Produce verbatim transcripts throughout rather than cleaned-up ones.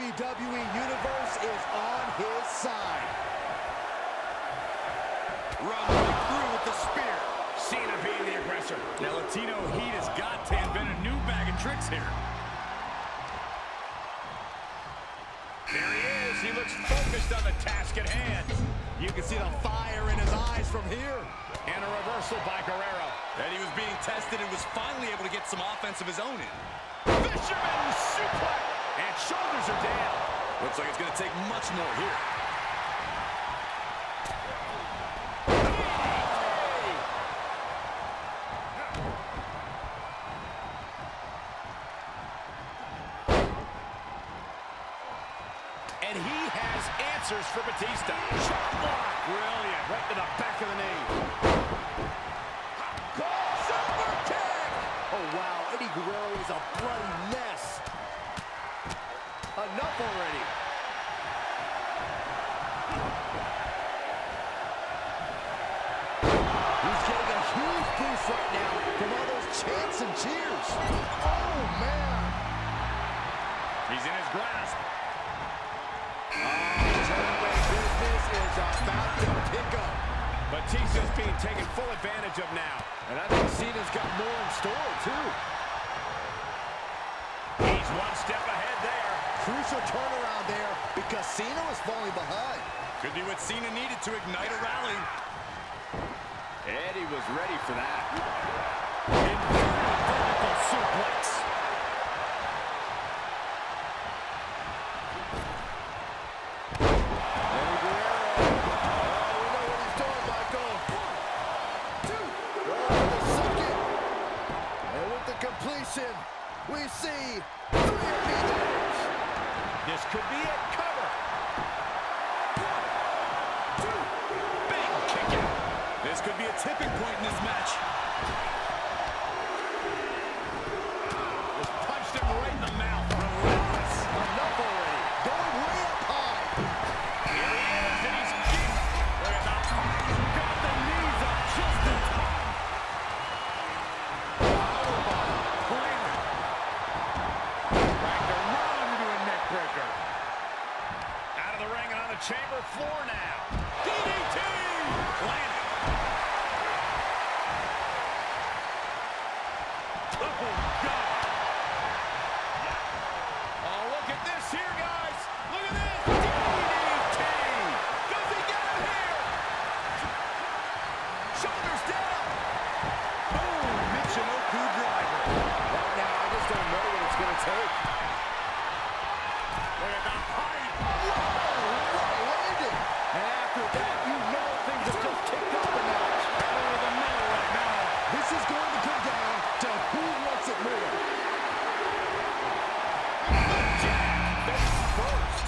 W W E Universe is on his side. Run right through with the spear. Cena being the aggressor. Now Latino Heat has got to invent a new bag of tricks here. There he is. He looks focused on the task at hand. You can see the fire in his eyes from here. And a reversal by Guerrero. And he was being tested and was finally able to get some offense of his own in. Fisherman suplex. And shoulders are down. Looks like it's going to take much more here. And he has answers for Batista. Chop block. Brilliant. Right to the back of the knee. Super kick. Oh, wow. Eddie Guerrero is a bloody mess. Enough already. He's getting a huge boost right now from all those chants and cheers. Oh, man. He's in his grasp. Business is about to pick up. Batista's being taken full advantage of now. And I think Cena's got more in store, too. He's one step ahead there. Crucial turnaround there because Cena was falling behind. Could be what Cena needed to ignite a rally. Eddie was ready for that. Inverted vertical suplex. We see three leaders. This could be it. Cover. One, two. Big kick out. This could be a tipping point in this match. Just punched him right in the mouth. Relentless. Enough already. Going way up high. Here he is, and he's kicked. Look at that. Got the knees up just in time. Chamber floor now. D D T! Landed. Oh, God. Oh, look at this here, guys. Look at this. D D T! Does he get it here? Shoulders down. Oh, Michinoku driver. Right now, I just don't know what it's going to take. Look at the height. And after that, you know things have just kicked off the match. Over the middle right now. This is going to come down to who wants it more. Jack, face first.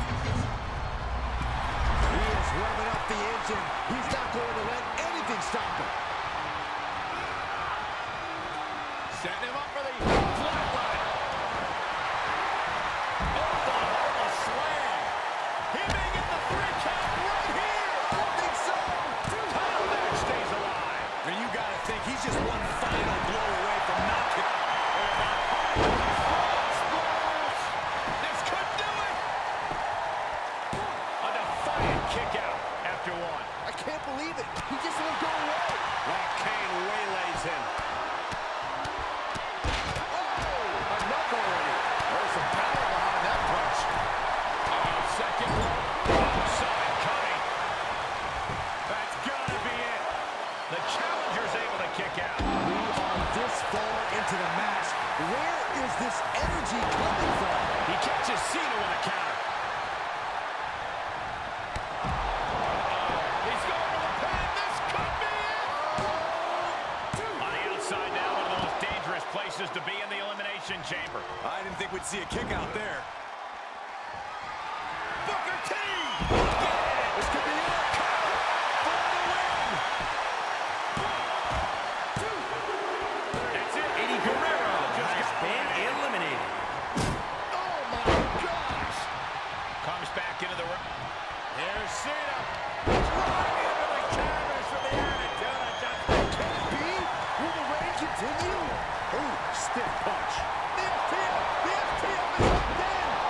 He is revving up the engine. He's not going to let anything stop him. Setting him up for the flatline. Oklahoma slam. He may get the three count right here. I think so. Title match stays alive. And you got to think he's just one final blow away from knocking. This could do it. A defiant kick out after one. I can't believe it. He just won't go away. While Kane waylays him. Oh, enough already. There's some power behind that punch. Oh, second row. Oh, saw it coming. That's gotta be it. The challenger's able to kick out. We are this far into the match. Where is this energy coming from? He catches Cena with a counter. He's going for the pin. This could be it. On the outside now, one of the most dangerous places to be in the Elimination Chamber. I didn't think we'd see a kick out there. Booker T! This could be it. Cover for the win. One, two. That's it. Eddie Guerrero just has been eliminated. Oh, my gosh. Comes back into the ring. Here's Cena. Right into the canvas for the attitude adjustment. Can it be? Will the reign continue? Ooh, stiff punch. The F T M. The F T M is locked in.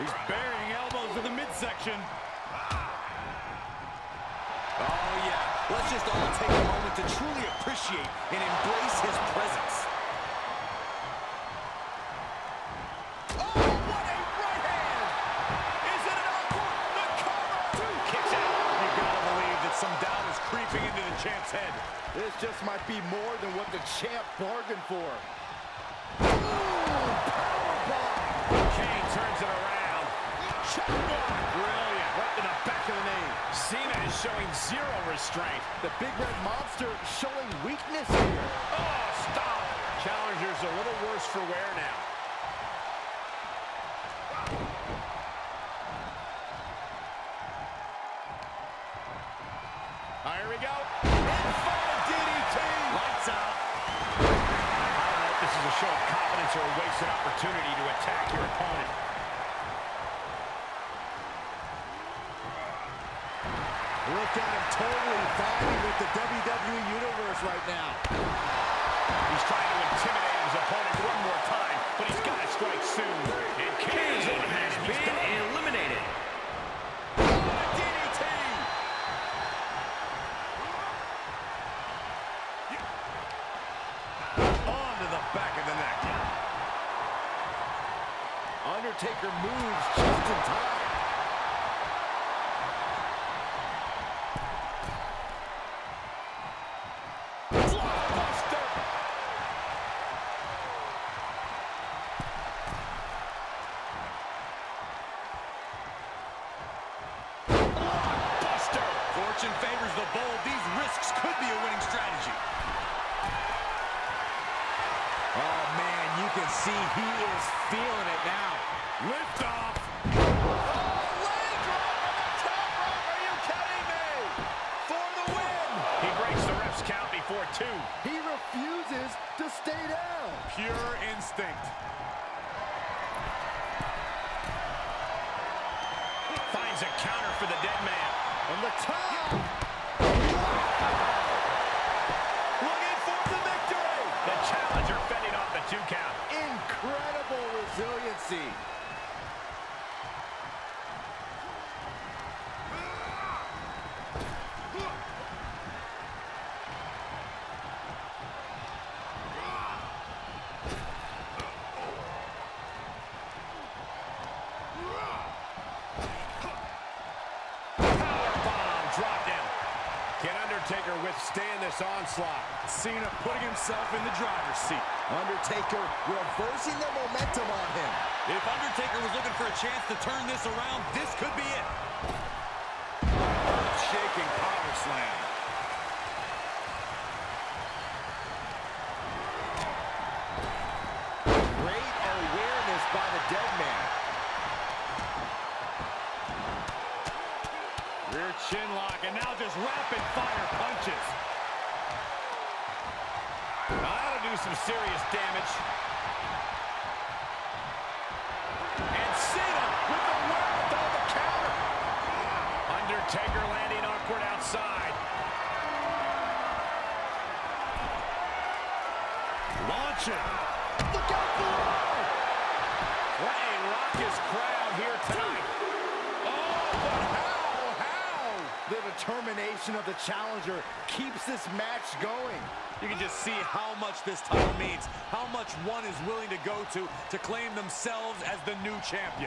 He's burying elbows in the midsection. Oh, yeah. Let's just all take a moment to truly appreciate and embrace his presence. Oh, what a right hand! Is it enough? The cover! Two kicks out. You gotta believe that some doubt is creeping into the champ's head. This just might be more than what the champ bargained for. Kane turns it around. Brilliant. Right in the back of the knee. Cena is showing zero restraint. The big red monster showing weakness here. Oh, stop. Challenger's a little worse for wear now. Oh, here we go. Inferno D D T. Lights out. I don't know if this is a show of confidence or a wasted opportunity to attack your opponent. Look at him totally vibing with the W W E Universe right now. He's trying to intimidate his opponent one more time, but he's got to strike soon. And Kane has been eliminated. D D T! On to the back of the neck. Undertaker moves just in time. Fortune favors the bold. These risks could be a winning strategy. Oh, man, you can see he is feeling it now. Lift off. Oh, leg drop on the top rope. Are you kidding me? For the win. He breaks the ref's count before two. He refuses to stay down. Pure instinct. Finds a counter for the dead man. On the top. Looking for the victory. The challenger fending off the two count. Incredible resiliency. Undertaker withstand this onslaught. Cena putting himself in the driver's seat. Undertaker reversing the momentum on him. If Undertaker was looking for a chance to turn this around, this could be it. Shaking power slam. Great awareness by the dead man. Rear chin lock, and now just rapid fire punches. That'll do some serious damage. And Cena with the wherewithal to counter. Undertaker landing awkward outside. Launching. Look out below! What a raucous crowd here tonight. Oh, but how? How? The determination of the challenger keeps this match going. You can just see how much this title means, how much one is willing to go to to claim themselves as the new champion.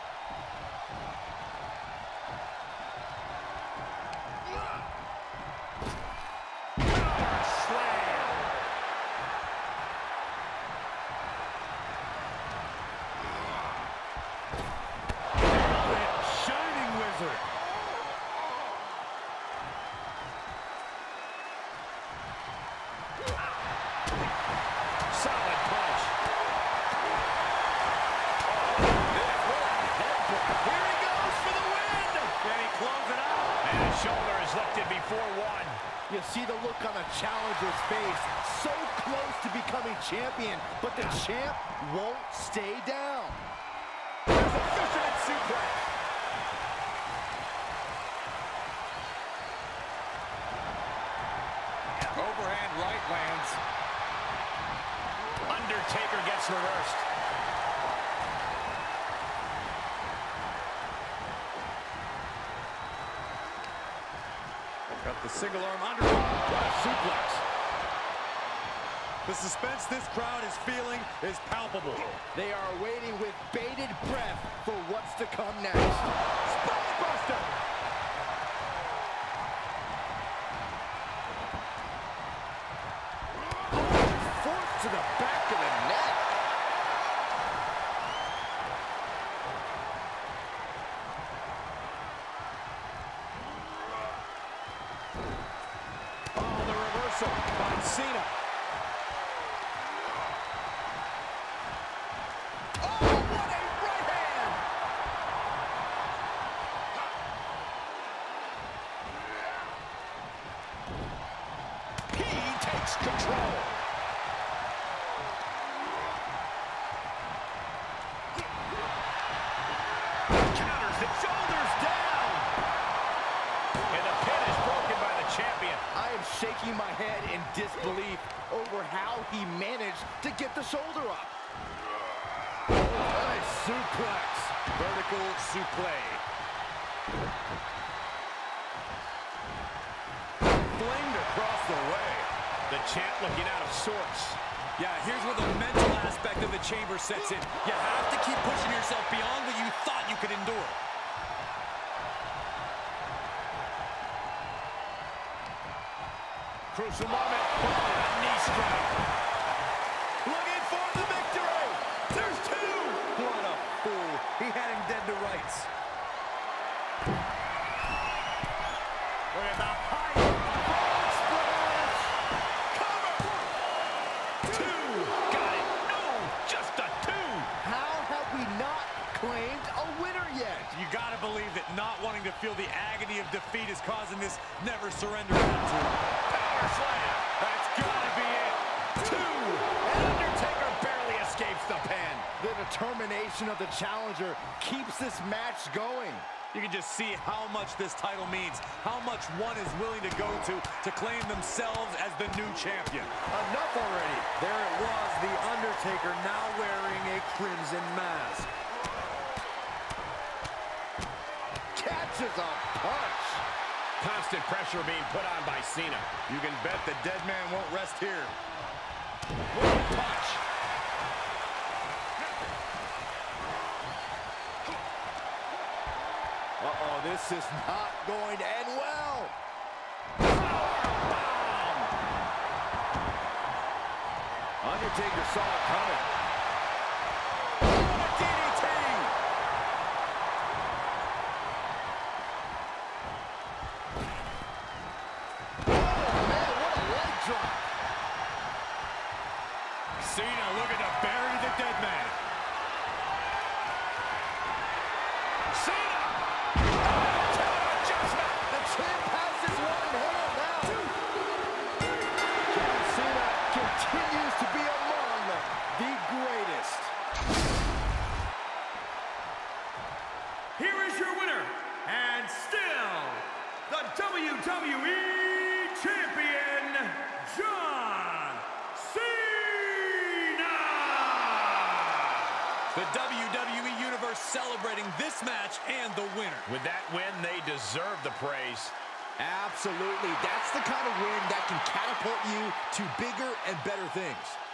Solid punch. Here he goes for the win! Can he close it out? And his shoulder is lifted before one. You see the look on the challenger's face. So close to becoming champion, but the champ won't stay down. There's a fisherman suplex. Overhand right lands. Undertaker gets reversed. The single arm under. What a suplex. The suspense this crowd is feeling is palpable. They are waiting with bated breath for what's to come next. Spinebuster! Forced to the back of the neck. Oh, the reversal by Cena. Control. Counters the shoulders down. And the pin is broken by the champion. I am shaking my head in disbelief over how he managed to get the shoulder up. Nice suplex. Vertical suplex. Flamed across the way. The champ looking out of sorts. Yeah, here's where the mental aspect of the chamber sets in. You have to keep pushing yourself beyond what you thought you could endure. Crucial moment. Oh, a knee strike. Looking for the victory. There's two. What a fool. He had him dead to rights. Look at the height. Claimed a winner yet. You gotta believe that not wanting to feel the agony of defeat is causing this never surrender attitude. Power slam. That's gotta be it. Two. And Undertaker barely escapes the pin. The determination of the challenger keeps this match going. You can just see how much this title means, how much one is willing to go to to claim themselves as the new champion. Enough already. There it was, the Undertaker now wearing a crimson mask. Catches a punch. Constant pressure being put on by Cena. You can bet the dead man won't rest here. What a punch. Uh-oh, this is not going to end well. Powerbomb. Undertaker saw it coming. Cena looking to bury the dead man. Cena! Adjustment! The champ has his one in hand now. John Cena continues to be among the greatest. Here is your winner, and still the W W E Champion, John Cena! The W W E Universe celebrating this match and the winner. With that win, they deserve the praise. Absolutely. That's the kind of win that can catapult you to bigger and better things.